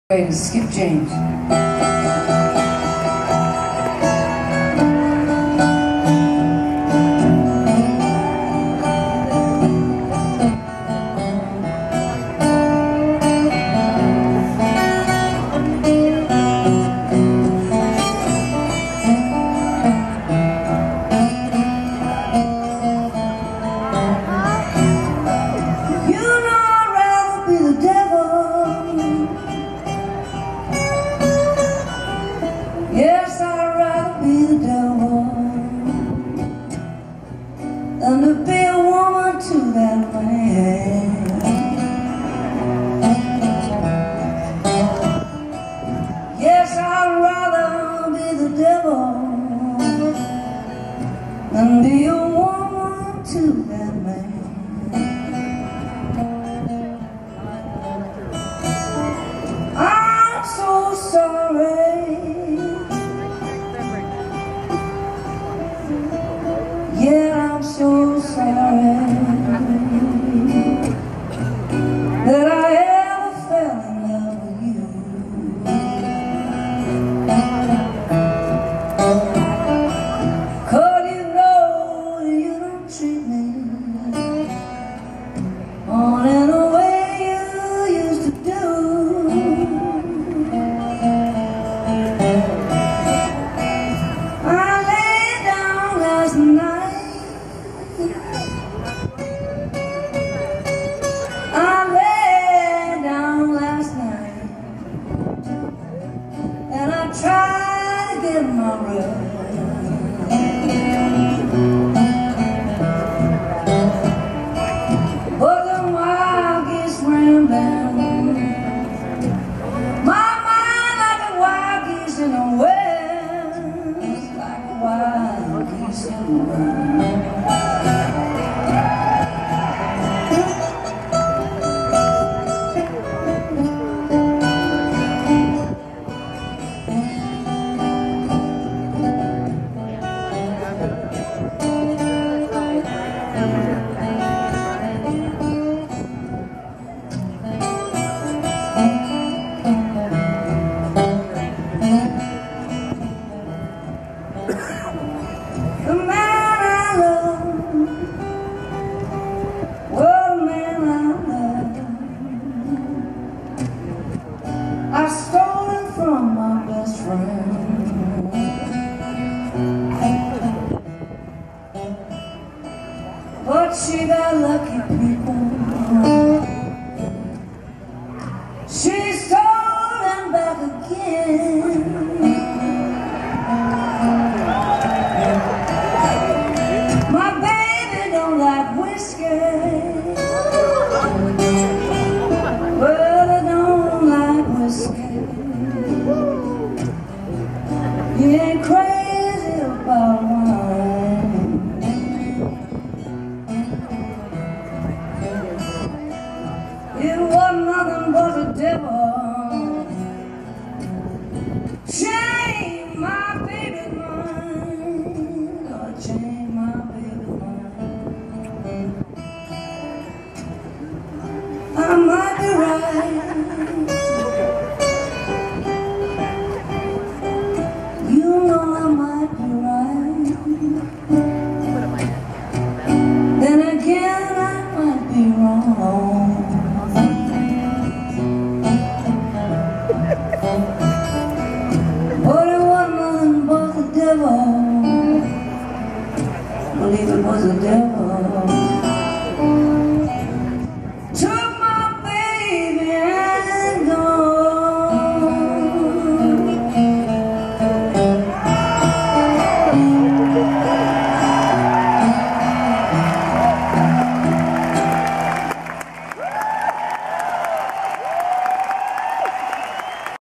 Skip James. Yes, I'd rather be the devil than to be a woman to that man. Yes, I'd rather be the devil than be a woman to that man. I'm so sorry. Yeah, I'm so sorry that I ever fell in love with you. 'Cause you know you don't treat me on in the way you used to do. I laid down last night. I lay down last night and I tried to get my rest, but the wild geese ran down my mind like a wild geese in the west, like a wild geese in the west. The man I love, well, the man I love, I stole it from my best friend. But she got lucky, people. She stole him back again. My baby don't like whiskey. Well, I don't like whiskey. He ain't crazy about wine. It wasn't nothing but the devil. Change my baby's mind. Oh, change my baby's mind. I might be right. You know I might be right. Then again I might be wrong. But it wasn't nothing but the devil. Believe it was the devil.